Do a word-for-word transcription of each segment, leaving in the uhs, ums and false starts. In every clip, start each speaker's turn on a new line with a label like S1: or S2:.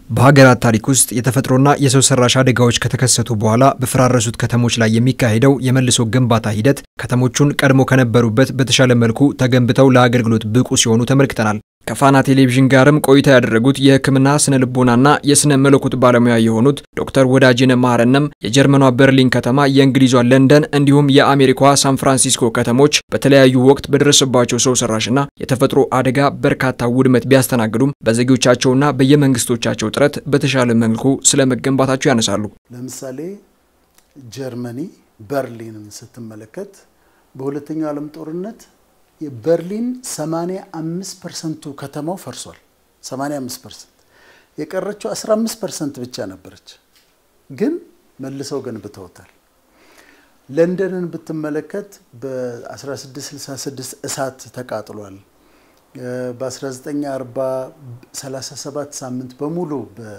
S1: በሀገራት ታሪክ ውስጥ የተፈጥሮና የሰው ሰራሽ አደጋዎች ከተከሰቱ በኋላ በፈራረሱት ከተሞች ላይ የሚካሄደው የመልሶ ግንባታ ሂደት ከተሞቹን ቀድሞ ከነበሩበት በተሻለ መልኩ ተገንብተው ለአገልግሎት ብቁ ሲሆኑ ተመልክተናል። ከፋና ቴሌቪዥን ጋርም ቆይታ ያደረጉት የሕክምና ስነ ልቦናና የስነ መለኮት ባለሙያ የሆኑት ዶክተር ወዳጅነ ማረነም የጀርመኗ በርሊን ከተማ፣ የእንግሊዟ ለንደን እንዲሁም የአሜሪካዋ ሳን ፍራንሲስኮ ከተሞች በተለያዩ ወቅት በደረሰባቸው ሰው ሰራሽና የተፈጥሮ አደጋ በርካታ ውድመት ቢያስተናግዱም በዜጎቻቸውና በየመንግስቶቻቸው ጥረት በተሻለ መልኩ ስለመገንባታቸው ያነሳሉ።
S2: ለምሳሌ ጀርመኒ በርሊንን ስትመለከት በሁለተኛው ዓለም ጦርነት የበርሊን ሰማንያ አምስት ፐርሰንት ከተማው ፈርሷል። ሰማንያ አምስት ፐርሰንት የቀረችው አስራ አምስት ፐርሰንት ብቻ ነበረች፣ ግን መልሰው ገንብተውታል። ለንደንን ብትመለከት በ1666 እሳት ተቃጥሏል። በ1940 ሰላሳ ሰባት ሳምንት በሙሉ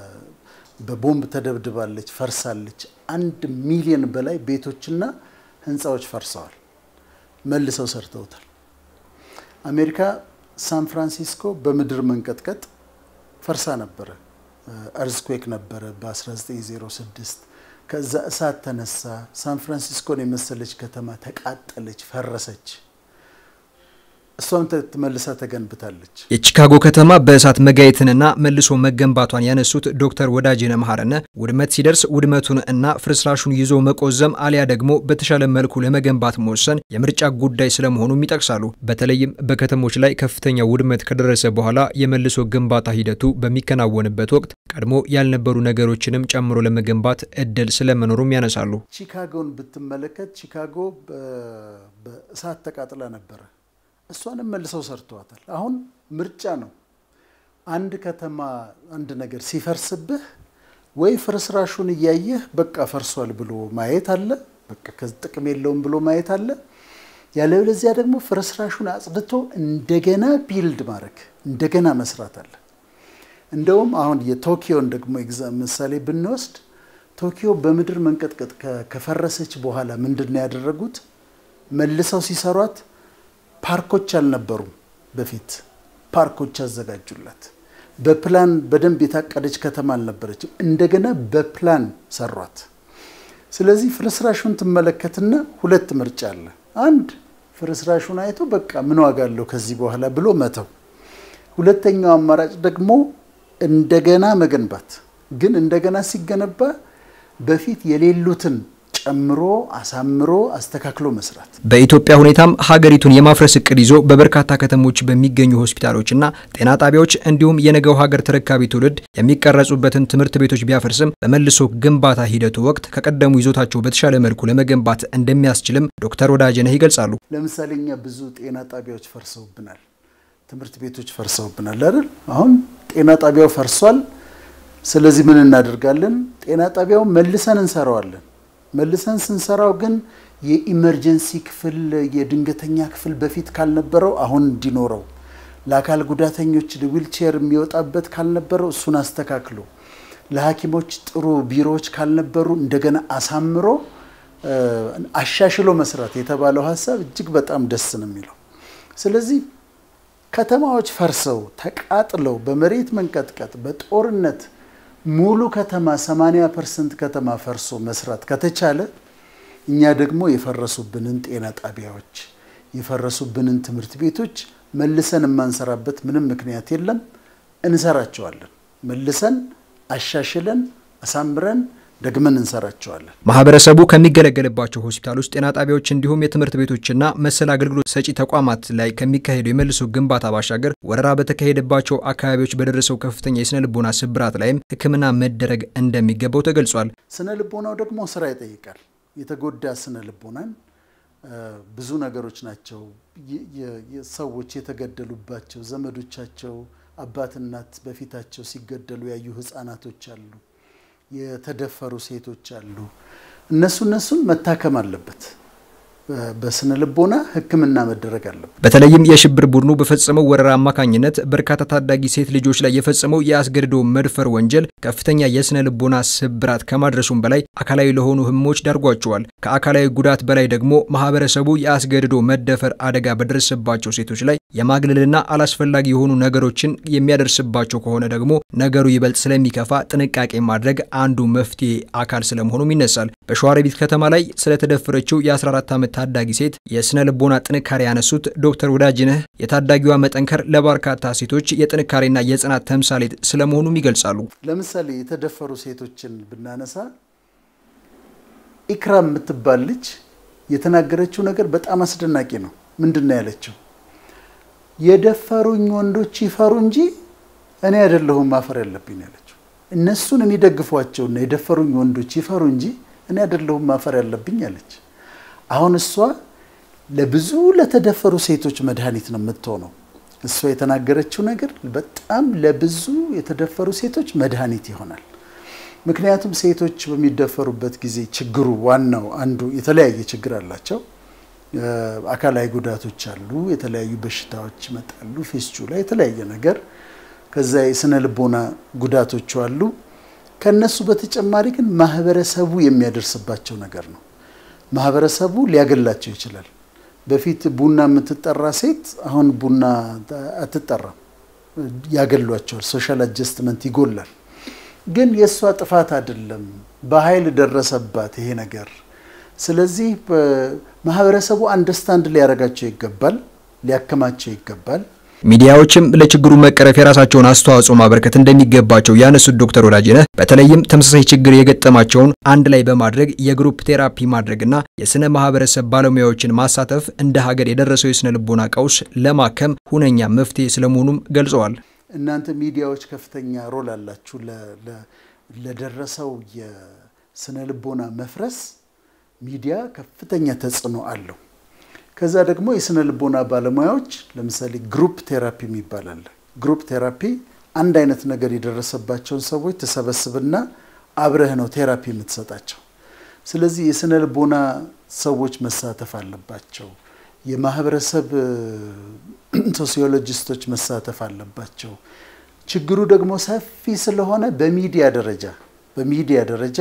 S2: በቦምብ ተደብድባለች፣ ፈርሳለች። አንድ ሚሊዮን በላይ ቤቶችና ህንጻዎች ፈርሰዋል፣ መልሰው ሰርተውታል። አሜሪካ ሳን ፍራንሲስኮ በምድር መንቀጥቀጥ ፈርሳ ነበር። አርዝኩዌክ ነበር በ1906 ከዛ እሳት ተነሳ። ሳን ፍራንሲስኮን የመሰለች ከተማ ተቃጠለች፣ ፈረሰች። እሷም ተመልሳ ተገንብታለች።
S1: የቺካጎ ከተማ በእሳት መጋየትንና መልሶ መገንባቷን ያነሱት ዶክተር ወዳጅነ ማረነ ውድመት ሲደርስ ውድመቱን እና ፍርስራሹን ይዞ መቆዘም አሊያ ደግሞ በተሻለ መልኩ ለመገንባት መወሰን የምርጫ ጉዳይ ስለመሆኑም ይጠቅሳሉ። በተለይም በከተሞች ላይ ከፍተኛ ውድመት ከደረሰ በኋላ የመልሶ ግንባታ ሂደቱ በሚከናወንበት ወቅት ቀድሞ ያልነበሩ ነገሮችንም ጨምሮ ለመገንባት እድል ስለመኖሩም ያነሳሉ።
S2: ቺካጎን ብትመለከት ቺካጎ በእሳት ተቃጥላ ነበር። እሷንም መልሰው ሰርተዋታል። አሁን ምርጫ ነው። አንድ ከተማ አንድ ነገር ሲፈርስብህ ወይ ፍርስራሹን እያየህ በቃ ፈርሷል ብሎ ማየት አለ፣ በቃ ከጥቅም የለውም ብሎ ማየት አለ። ያለበለዚያ ደግሞ ፍርስራሹን አጽድቶ እንደገና ቢልድ ማድረግ እንደገና መስራት አለ። እንደውም አሁን የቶኪዮን ደግሞ ኤግዛም ምሳሌ ብንወስድ ቶኪዮ በምድር መንቀጥቀጥ ከፈረሰች በኋላ ምንድነው ያደረጉት? መልሰው ሲሰሯት ፓርኮች አልነበሩም። በፊት ፓርኮች አዘጋጁላት። በፕላን በደንብ የታቀደች ከተማ አልነበረችም። እንደገና በፕላን ሰሯት። ስለዚህ ፍርስራሹን ተመለከትና ሁለት ምርጫ አለ። አንድ ፍርስራሹን አይቶ በቃ ምን ዋጋ አለው ከዚህ በኋላ ብሎ መተው። ሁለተኛው አማራጭ ደግሞ እንደገና መገንባት። ግን እንደገና ሲገነባ በፊት የሌሉትን ጨምሮ አሳምሮ አስተካክሎ መስራት።
S1: በኢትዮጵያ ሁኔታም ሀገሪቱን የማፍረስ እቅድ ይዞ በበርካታ ከተሞች በሚገኙ ሆስፒታሎችና ጤና ጣቢያዎች እንዲሁም የነገው ሀገር ተረካቢ ትውልድ የሚቀረጹበትን ትምህርት ቤቶች ቢያፈርስም በመልሶ ግንባታ ሂደቱ ወቅት ከቀደሙ ይዞታቸው በተሻለ መልኩ ለመገንባት እንደሚያስችልም ዶክተር ወዳጅነህ ይገልጻሉ።
S2: ለምሳሌ እኛ ብዙ ጤና ጣቢያዎች ፈርሰውብናል፣ ትምህርት ቤቶች ፈርሰውብናል አይደል? አሁን ጤና ጣቢያው ፈርሷል። ስለዚህ ምን እናደርጋለን? ጤና ጣቢያው መልሰን እንሰራዋለን። መልሰን ስንሰራው ግን የኢመርጀንሲ ክፍል የድንገተኛ ክፍል በፊት ካልነበረው አሁን እንዲኖረው፣ ለአካል ጉዳተኞች ዊልቸር የሚወጣበት ካልነበረው እሱን አስተካክሎ፣ ለሐኪሞች ጥሩ ቢሮዎች ካልነበሩ እንደገና አሳምሮ አሻሽሎ መስራት የተባለው ሐሳብ እጅግ በጣም ደስ ነው የሚለው። ስለዚህ ከተማዎች ፈርሰው ተቃጥለው በመሬት መንቀጥቀጥ በጦርነት ሙሉ ከተማ ሰማንያ ፐርሰንት ከተማ ፈርሶ መስራት ከተቻለ እኛ ደግሞ የፈረሱብንን ጤና ጣቢያዎች የፈረሱብንን ትምህርት ቤቶች መልሰን ማንሰራበት ምንም ምክንያት የለም። እንሰራቸዋለን። መልሰን አሻሽለን አሳምረን ደግመን እንሰራቸዋለን።
S1: ማህበረሰቡ ከሚገለገልባቸው ሆስፒታሎች፣ ጤና ጣቢያዎች እንዲሁም የትምህርት ቤቶችና መሰል አገልግሎት ሰጪ ተቋማት ላይ ከሚካሄደው የመልሶ ግንባታ ባሻገር ወረራ በተካሄደባቸው አካባቢዎች በደረሰው ከፍተኛ የስነ ልቦና ስብራት ላይም ሕክምና መደረግ እንደሚገባው ተገልጿል።
S2: ስነ ልቦናው ደግሞ ስራ ይጠይቃል። የተጎዳ ስነ ልቦናን ብዙ ነገሮች ናቸው። የሰዎች የተገደሉባቸው ዘመዶቻቸው አባት እናት በፊታቸው ሲገደሉ ያዩ ህፃናቶች አሉ፣ የተደፈሩ ሴቶች አሉ። እነሱ እነሱን መታከም አለበት። በስነ ልቦና ህክምና መደረግ አለበት።
S1: በተለይም የሽብር ቡድኑ በፈጸመው ወረራ አማካኝነት በርካታ ታዳጊ ሴት ልጆች ላይ የፈጸመው የአስገድዶ መድፈር ወንጀል ከፍተኛ የስነ ልቦና ስብራት ከማድረሱም በላይ አካላዊ ለሆኑ ህመሞች ዳርጓቸዋል። ከአካላዊ ጉዳት በላይ ደግሞ ማህበረሰቡ የአስገድዶ መደፈር አደጋ በደረሰባቸው ሴቶች ላይ የማግለልና አላስፈላጊ የሆኑ ነገሮችን የሚያደርስባቸው ከሆነ ደግሞ ነገሩ ይበልጥ ስለሚከፋ ጥንቃቄ ማድረግ አንዱ መፍትሄ አካል ስለመሆኑም ይነሳል። በሸዋሮቢት ከተማ ላይ ስለተደፈረችው የ14 ዓመት ታዳጊ ሴት የስነ ልቦና ጥንካሬ ያነሱት ዶክተር ወዳጅነህ የታዳጊዋ መጠንከር ለበርካታ ሴቶች የጥንካሬና የጽናት ተምሳሌት ስለመሆኑም ይገልጻሉ።
S2: ለምሳሌ የተደፈሩ ሴቶችን ብናነሳ ኢክራም የምትባል ልጅ የተናገረችው ነገር በጣም አስደናቂ ነው። ምንድነው ያለችው? የደፈሩኝ ወንዶች ይፈሩ እንጂ እኔ አይደለሁም ማፈር ያለብኝ ያለችው። እነሱን የሚደግፏቸውና የደፈሩኝ ወንዶች ይፈሩ እንጂ እኔ አይደለሁም ማፈር ያለብኝ ያለች። አሁን እሷ ለብዙ ለተደፈሩ ሴቶች መድኃኒት ነው የምትሆነው። እሷ የተናገረችው ነገር በጣም ለብዙ የተደፈሩ ሴቶች መድኃኒት ይሆናል። ምክንያቱም ሴቶች በሚደፈሩበት ጊዜ ችግሩ ዋናው አንዱ የተለያየ ችግር አላቸው። አካላዊ ጉዳቶች አሉ፣ የተለያዩ በሽታዎች ይመጣሉ፣ ፊስቹላ የተለያየ ነገር፣ ከዛ የስነ ልቦና ጉዳቶች አሉ። ከነሱ በተጨማሪ ግን ማህበረሰቡ የሚያደርስባቸው ነገር ነው። ማህበረሰቡ ሊያገላቸው ይችላል። በፊት ቡና የምትጠራ ሴት አሁን ቡና አትጠራም፣ ያገሏቸዋል። ሶሻል አጀስትመንት ይጎላል። ግን የሷ ጥፋት አይደለም፣ በኃይል ደረሰባት ይሄ ነገር። ስለዚህ ማህበረሰቡ አንደርስታንድ ሊያረጋቸው ይገባል፣ ሊያከማቸው ይገባል።
S1: ሚዲያዎችም ለችግሩ መቀረፍ የራሳቸውን አስተዋጽኦ ማበርከት እንደሚገባቸው ያነሱት ዶክተር ወዳጅነህ በተለይም ተመሳሳይ ችግር የገጠማቸውን አንድ ላይ በማድረግ የግሩፕ ቴራፒ ማድረግና የስነ ማህበረሰብ ባለሙያዎችን ማሳተፍ እንደ ሀገር የደረሰው የስነ ልቦና ቀውስ ለማከም ሁነኛ መፍትሄ ስለመሆኑም ገልጸዋል።
S2: እናንተ ሚዲያዎች ከፍተኛ ሮል አላችሁ ለደረሰው የስነ ልቦና መፍረስ። ሚዲያ ከፍተኛ ተጽዕኖ አለው። ከዛ ደግሞ የስነ ልቦና ባለሙያዎች ለምሳሌ ግሩፕ ቴራፒ የሚባላል። ግሩፕ ቴራፒ አንድ አይነት ነገር የደረሰባቸውን ሰዎች ተሰበስብና አብረህ ነው ቴራፒ የምትሰጣቸው። ስለዚህ የስነ ልቦና ሰዎች መሳተፍ አለባቸው። የማህበረሰብ ሶሲዮሎጂስቶች መሳተፍ አለባቸው። ችግሩ ደግሞ ሰፊ ስለሆነ በሚዲያ ደረጃ በሚዲያ ደረጃ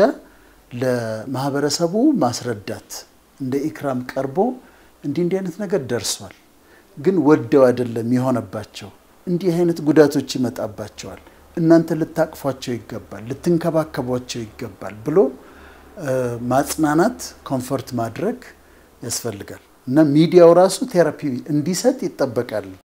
S2: ለማህበረሰቡ ማስረዳት እንደ ኢክራም ቀርቦ እንዲህ እንዲህ አይነት ነገር ደርሷል፣ ግን ወደው አይደለም የሆነባቸው፣ እንዲህ አይነት ጉዳቶች ይመጣባቸዋል፣ እናንተ ልታቅፏቸው ይገባል፣ ልትንከባከቧቸው ይገባል ብሎ ማጽናናት ኮምፎርት ማድረግ ያስፈልጋል። እና ሚዲያው ራሱ ቴራፒ እንዲሰጥ ይጠበቃል።